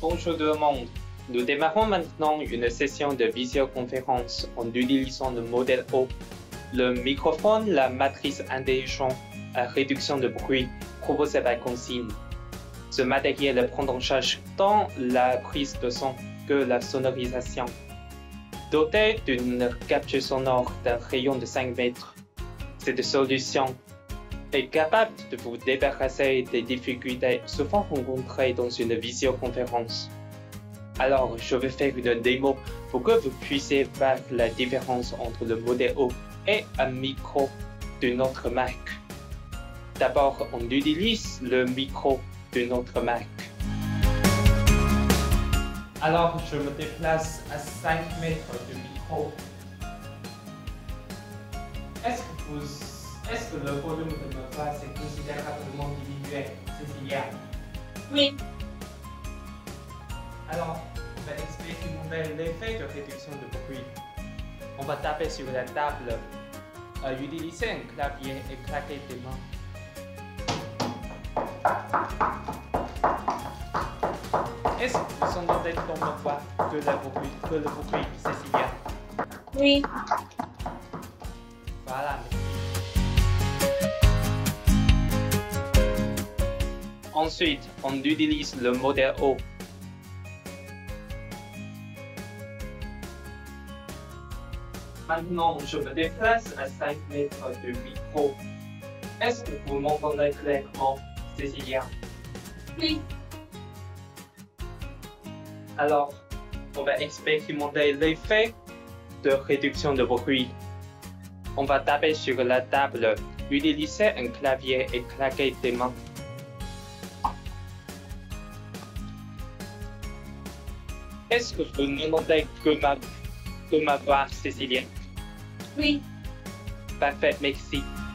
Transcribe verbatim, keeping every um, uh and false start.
Bonjour tout le monde. Nous démarrons maintenant une session de visioconférence en utilisant le modèle O. Le microphone, la matrice intelligente à réduction de bruit proposée par consigne. Ce matériel prend en charge tant la prise de son que la sonorisation. Doté d'une capture sonore d'un rayon de cinq mètres, cette solution est capable de vous débarrasser des difficultés souvent rencontrées dans une visioconférence. Alors, je vais faire une démo pour que vous puissiez voir la différence entre le modèle O et un micro d'une autre marque. D'abord, on utilise le micro d'une autre marque. Alors, je me déplace à cinq mètres du micro. Est-ce que, vous, est-ce que le volume de ma voix est considérablement diminué, Cécilia? Oui. Alors, on va expérimenter l'effet de réduction de bruit. On va taper sur la table, euh, utiliser un clavier et claquer des mains. Est-ce que vous entendez dans ma voix que, la bruit, que le bruit, Cécilia? Oui. Voilà. Ensuite, on utilise le modèle O. Maintenant, je me déplace à cinq mètres du micro. Est-ce que vous m'entendez clairement, Cécilia? Oui. Alors, on va expérimenter l'effet de réduction de bruit. On va taper sur la table, utiliser un clavier et claquer des mains. Est-ce que vous n'entendez que ma, que ma voix, Cécilia? Oui. Parfait, merci.